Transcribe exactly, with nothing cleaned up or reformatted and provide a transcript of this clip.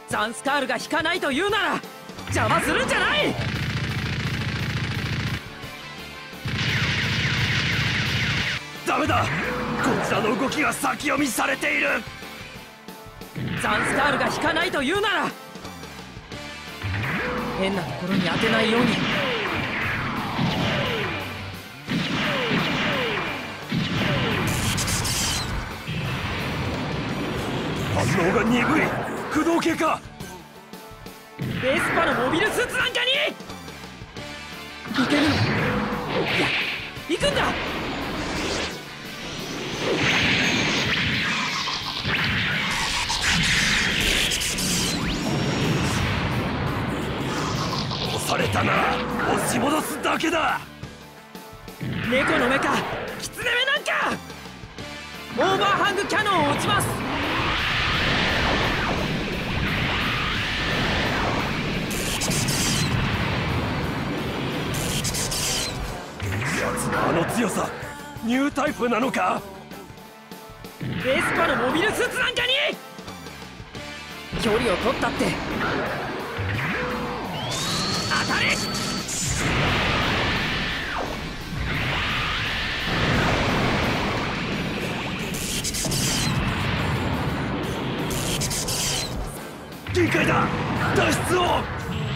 ザンスカールが引かないと言うなら邪魔するんじゃない。 ダメだ、こちらの動きが先読みされている。 ザンスカールが引かないと言うなら変なところに当てないように。 反応が鈍い。駆動系か。 ベスパのモビルスーツなんかにいけるの。いや行くんだ。 押されたなら押し戻すだけだ。 猫の目かキツネ目なんか。オーバーハングキャノンを撃ちます。 奴のあの強さ、ニュータイプなのか。 ベスパのモビルスーツなんかに距離を取ったって当たれ。 限界だ。脱出を。